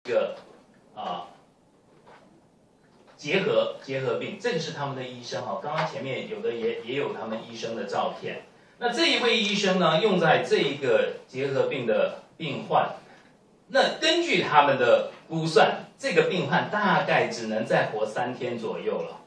个结核病，这个是他们的医生哈。刚刚前面有的也有他们医生的照片。那这一位医生呢，用在这一个结核病的病患，那根据他们的估算，这个病患大概只能再活3天左右了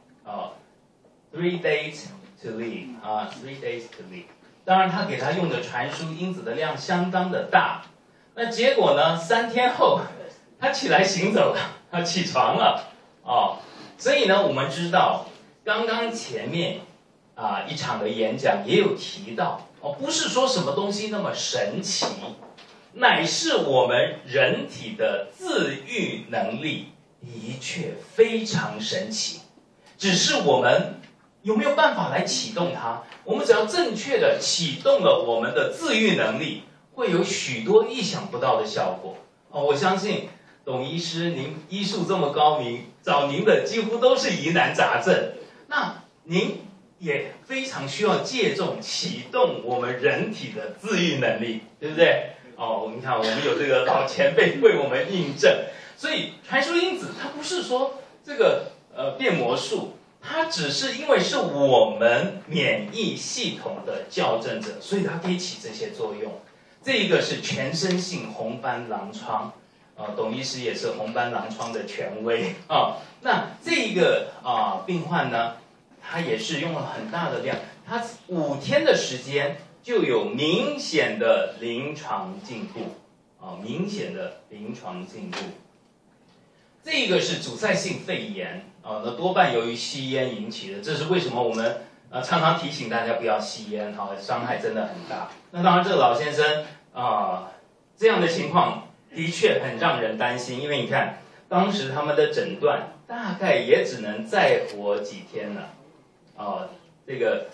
3 days to live 3 days to live。当然，他给他用的传输因子的量相当的大。那结果呢？3天后，他起来行走了，他起床了所以呢，我们知道，刚刚前面一场的演讲也有提到不是说什么东西那么神奇，乃是我们人体的自愈能力的确非常神奇，只是我们有没有办法来启动它？我们只要正确的启动了我们的自愈能力，会有许多意想不到的效果我相信董医师，您医术这么高明，找您的几乎都是疑难杂症。那您也非常需要借重启动我们人体的自愈能力，对不对？你看我们有这个老前辈为我们印证，所以传输因子它不是说这个变魔术，它只是因为是我们免疫系统的校正者，所以它可以起这些作用。这一个是全身性红斑狼疮。董医师也是红斑狼疮的权威那这一个病患呢，他也是用了很大的量，他5天的时间就有明显的临床进步明显的临床进步。这一个是阻塞性肺炎那多半由于吸烟引起的，这是为什么我们常常提醒大家不要吸烟伤害真的很大。那当然，这个老先生这样的情况的确很让人担心，因为你看，当时他们的诊断大概也只能再活几天了。这个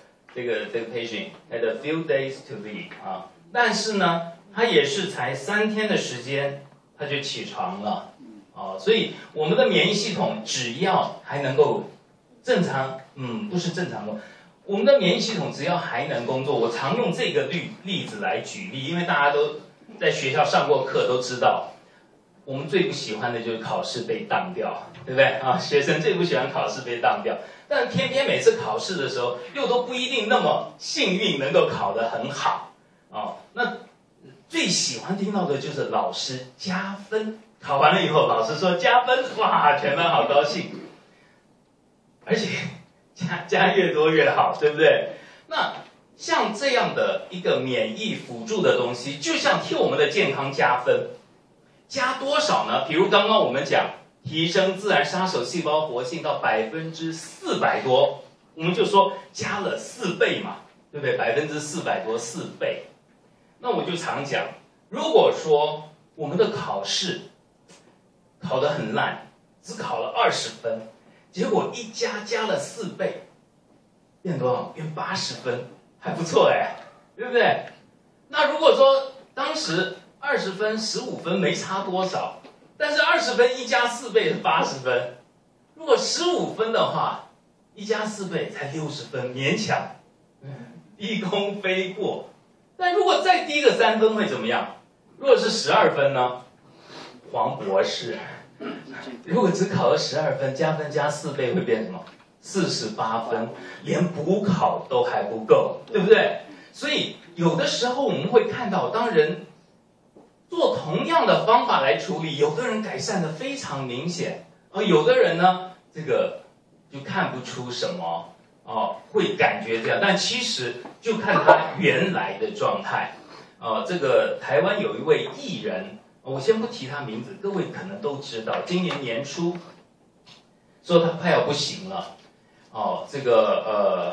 patient had a few days to live 但是呢，他也是才3天的时间，他就起床了。所以我们的免疫系统只要还能够正常，不是正常的，我们的免疫系统只要还能工作，我常用这个例子来举例，因为大家都在学校上过课都知道，我们最不喜欢的就是考试被当掉，对不对学生最不喜欢考试被当掉，但偏偏每次考试的时候，又都不一定那么幸运能够考得很好那最喜欢听到的就是老师加分，考完了以后，老师说加分，哇，全班好高兴，而且加越多越好，对不对？那像这样的一个免疫辅助的东西，就像替我们的健康加分，加多少呢？比如刚刚我们讲提升自然杀手细胞活性到400%多，我们就说加了4倍嘛，对不对？400多，4倍。那我就常讲，如果说我们的考试考得很烂，只考了20分，结果一加了4倍，变多少？变80分。还不错对不对？那如果说当时20分、15分没差多少，但是20分一加4倍是80分，如果15分的话，一加4倍才60分，勉强，低空飞过。但如果再低个3分会怎么样？如果是12分呢？黄博士，如果只考了12分，加分加4倍会变什么？48分，连补考都还不够，对不对？所以有的时候我们会看到，当人做同样的方法来处理，有的人改善的非常明显，而有的人呢，这个就看不出什么会感觉这样，但其实就看他原来的状态。这个台湾有一位艺人，我先不提他名字，各位可能都知道，今年年初说他快要不行了。这个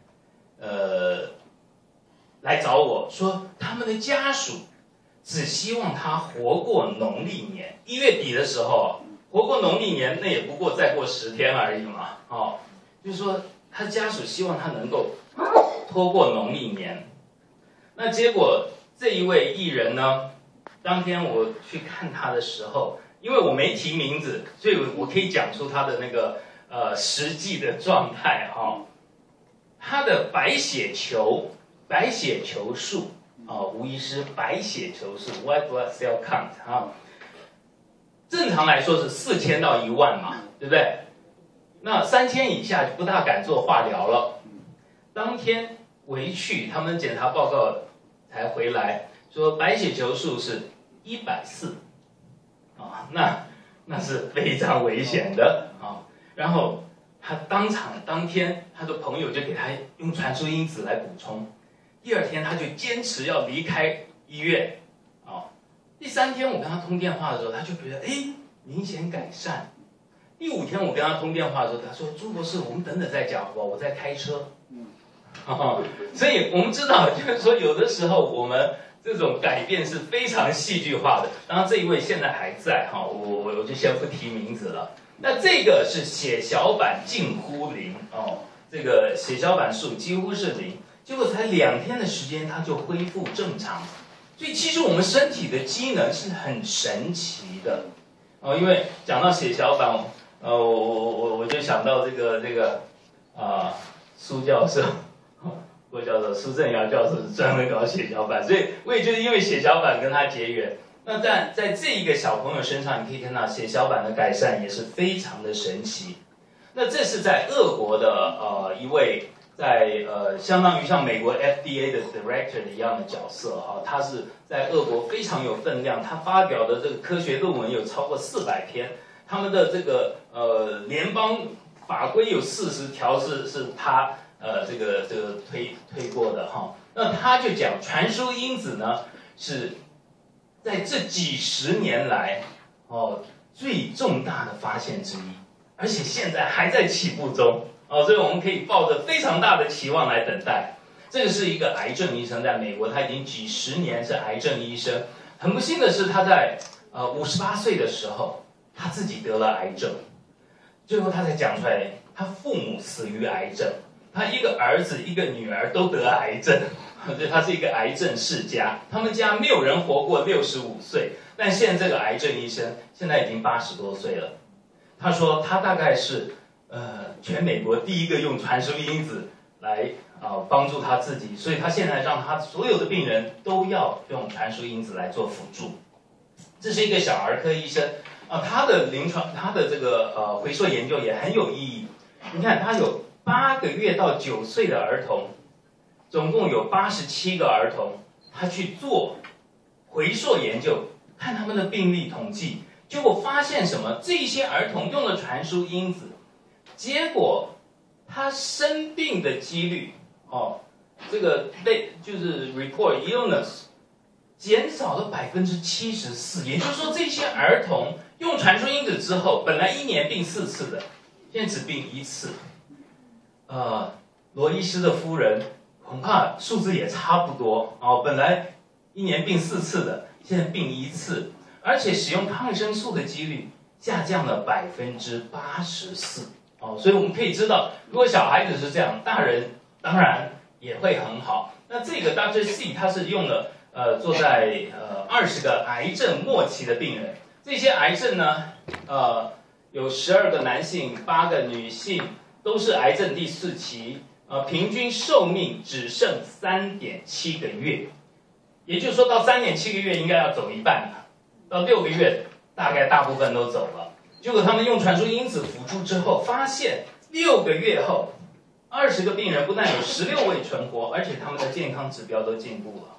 来找我说，他们的家属只希望他活过农历年，1月底的时候，活过农历年，那也不过再过10天而已嘛。就是说他家属希望他能够拖过农历年。那结果这一位艺人呢，当天我去看他的时候，因为我没提名字，所以我可以讲出他的那个实际的状态他的白血球数吴医师白血球数 white blood cell count 正常来说是4000到1万嘛，对不对？那3000以下就不大敢做化疗了。当天回去，他们检查报告才回来说白血球数是140，啊，那是非常危险的啊。然后他当天他的朋友就给他用传输因子来补充，第2天他就坚持要离开医院，啊，第3天我跟他通电话的时候，他就觉得明显改善。第5天我跟他通电话的时候，他说朱博士，我们等等再讲好不好？我在开车。所以我们知道，就是说有的时候我们这种改变是非常戏剧化的。当然这一位现在还在哈，我就先不提名字了。那这个是血小板近乎0哦，这个血小板数几乎是0，结果才2天的时间它就恢复正常。所以其实我们身体的机能是很神奇的哦。因为讲到血小板，我就想到这个苏教授。郭教授，苏正尧教授是专门搞血小板，所以我也就是因为血小板跟他结缘。那在这一个小朋友身上，你可以看到血小板的改善也是非常的神奇。那这是在俄国的一位在相当于像美国 FDA 的 director 一样的角色哈，他是在俄国非常有分量，他发表的这个科学论文有超过400篇，他们的这个联邦法规有40条是他。这个推过的哈，那他就讲传输因子呢是在这几十年来最重大的发现之一，而且现在还在起步中所以我们可以抱着非常大的期望来等待。这个是一个癌症医生，在美国他已经几十年是癌症医生，很不幸的是他在58岁的时候他自己得了癌症，最后他才讲出来，他父母死于癌症。他一个儿子一个女儿都得癌症，所以他是一个癌症世家。他们家没有人活过65岁，但现在这个癌症医生现在已经80多岁了。他说他大概是全美国第一个用传输因子来帮助他自己，所以他现在让他所有的病人都要用传输因子来做辅助。这是一个小儿科医生他的这个回溯研究也很有意义。你看他有8个月到9岁的儿童，总共有87个儿童，他去做回溯研究，看他们的病例统计，结果发现什么？这些儿童用了传输因子，结果他生病的几率这个就是 report illness 减少了74%，也就是说这些儿童用传输因子之后，本来1年病4次的，现在只病1次。罗医师的夫人恐怕数字也差不多本来1年病4次的，现在病1次，而且使用抗生素的几率下降了84%所以我们可以知道，如果小孩子是这样，大人当然也会很好。那这个 Dr. C 他是用了做在20个癌症末期的病人，这些癌症呢有12个男性，8个女性。都是癌症第4期，平均寿命只剩3.7个月，也就是说到3.7个月应该要走一半了，到6个月大概大部分都走了。结果他们用传输因子辅助之后，发现6个月后，20个病人不但有16位存活，而且他们的健康指标都进步了。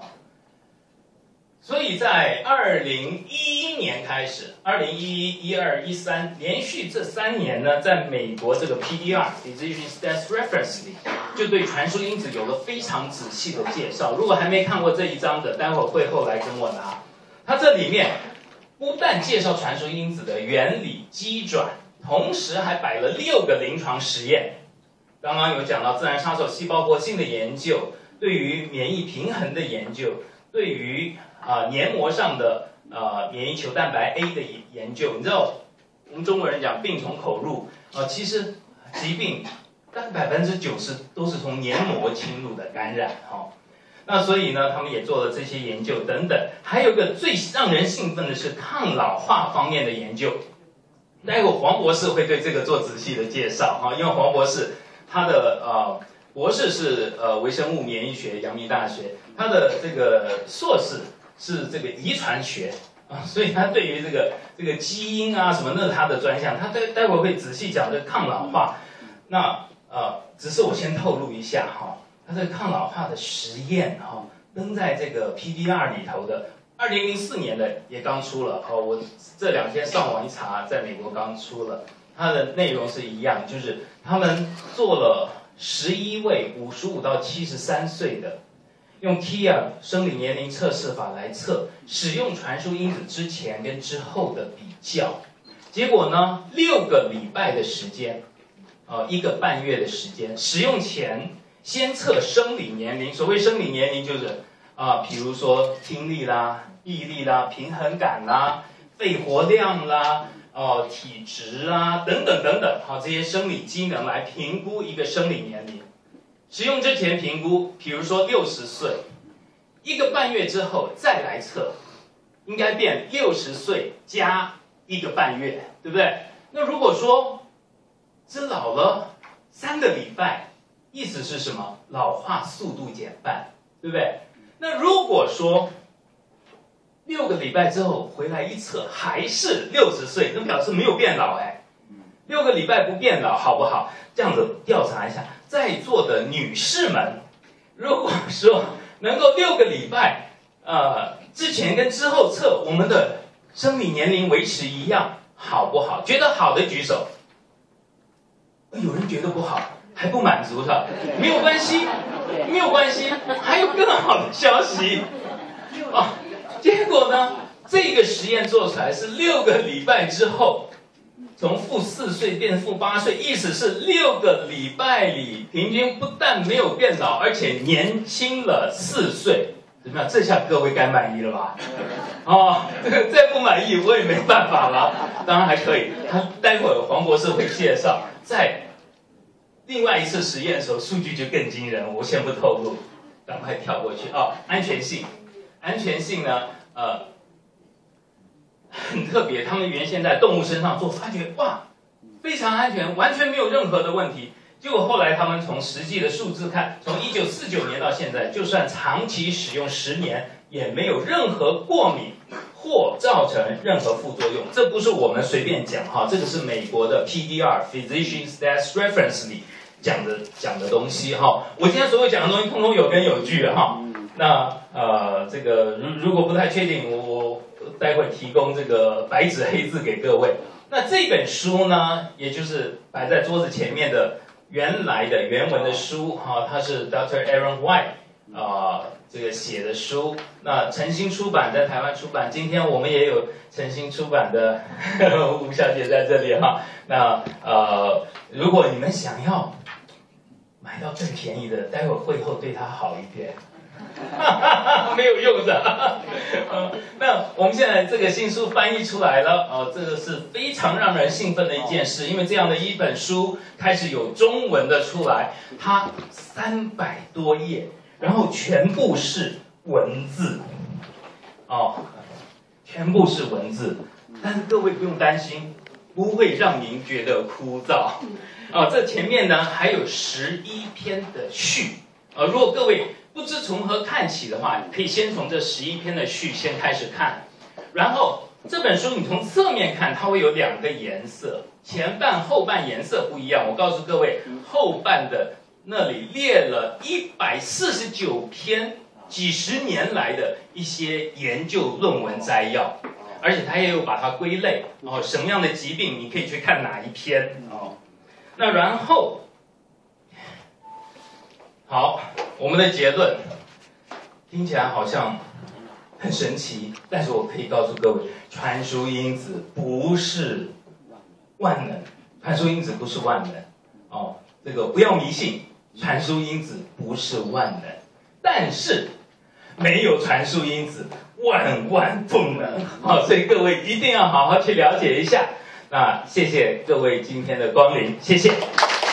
所以在2011年开始，2011、12、13连续这3年呢，在美国这个 PDR Physician Stats Reference 里，就对传输因子有了非常仔细的介绍。如果还没看过这一章的，待会儿会后来跟我拿。它这里面不但介绍传输因子的原理、机转，同时还摆了6个临床实验。刚刚有讲到自然杀手细胞活性的研究，对于免疫平衡的研究，对于黏膜上的免疫球蛋白 A 的研究。你知道我们中国人讲病从口入其实疾病大概90%都是从黏膜侵入的感染那所以呢，他们也做了这些研究等等。还有一个最让人兴奋的是抗老化方面的研究。待会黄博士会对这个做仔细的介绍因为黄博士他的博士是微生物免疫学，阳明大学，他的这个硕士是这个遗传学所以他对于这个基因啊什么，那是他的专项，他待会儿会仔细讲这个抗老化。那只是我先透露一下哈，他这个抗老化的实验哈，登在这个 PDR 里头的，2004年的也刚出了哦，我这2天上网一查，在美国刚出了，它的内容是一样，就是他们做了11位55到73岁的。用 TIA 生理年龄测试法来测使用传输因子之前跟之后的比较，结果呢，6个礼拜的时间，1个半月的时间，使用前先测生理年龄，所谓生理年龄就是比如说听力啦、毅力啦、平衡感啦、肺活量啦、体质啦等等等等，这些生理机能来评估一个生理年龄。使用之前评估，比如说60岁，1个半月之后再来测，应该变60岁加1个半月，对不对？那如果说只老了3个礼拜，意思是什么？老化速度减半，对不对？那如果说6个礼拜之后回来一测还是60岁，那表示没有变老6个礼拜不变老，好不好？这样子调查一下。在座的女士们，如果说能够6个礼拜，之前跟之后测，我们的生理年龄维持一样，好不好？觉得好的举手。有人觉得不好，还不满足的，没有关系，没有关系，还有更好的消息。结果呢，这个实验做出来是6个礼拜之后。从-4岁变-8岁，意思是6个礼拜里平均不但没有变老，而且年轻了4岁，怎么样？这下各位该满意了吧？再不满意我也没办法了。当然还可以，他待会儿黄博士会介绍，在另外一次实验的时候，数据就更惊人，我先不透露，赶快跳过去安全性，安全性呢，很特别，他们原先在动物身上做，发觉哇，非常安全，完全没有任何的问题。结果后来他们从实际的数字看，从1949年到现在，就算长期使用10年，也没有任何过敏或造成任何副作用。这不是我们随便讲这个是美国的 PDR Physicians Death Reference 里讲的东西我今天所有讲的东西，通通有根有据那这个如果不太确定，我待会提供这个白纸黑字给各位。那这本书呢，也就是摆在桌子前面的原来的原文的书它是 Dr. Aaron White 这个写的书。那诚心出版在台湾出版，今天我们也有诚心出版的吴小姐在这里那如果你们想要买到更便宜的，待会会后对她好一点。没有用的那我们现在这个新书翻译出来了这个是非常让人兴奋的一件事，因为这样的一本书开始有中文的出来，它300多页，然后全部是文字全部是文字，但是各位不用担心，不会让您觉得枯燥这前面呢还有11篇的序如果各位不知从何看起的话，可以先从这11篇的序先开始看，然后这本书你从侧面看，它会有2个颜色，前半后半颜色不一样。我告诉各位，后半的那里列了149篇几十年来的一些研究论文摘要，而且它也有把它归类什么样的疾病你可以去看哪一篇那然后好，我们的结论听起来好像很神奇，但是我可以告诉各位，传输因子不是万能，传输因子不是万能这个不要迷信，传输因子不是万能，但是没有传输因子万万不能所以各位一定要好好去了解一下。那谢谢各位今天的光临，谢谢。